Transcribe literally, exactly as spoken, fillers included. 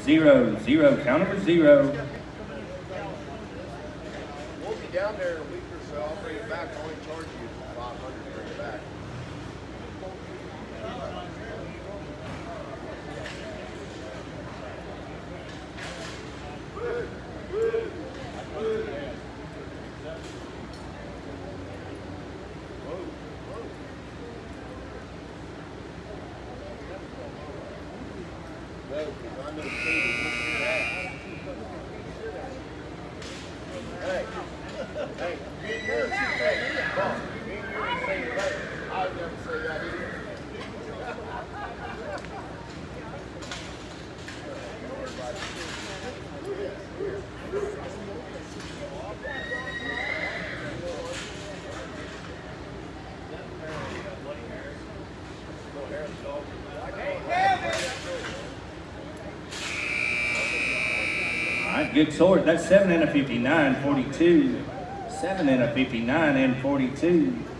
zero, zero, count number zero. We'll be down there in a week or so. I'll bring it back. I'll only charge you five hundred to bring it back. No, because I know Katie. Hey, hey, me and yours, hey, boss, me and yours say it right. I would never say that either. All right, good sort. That's seven and a fifty-nine, forty-two. Seven and a fifty-nine and forty-two.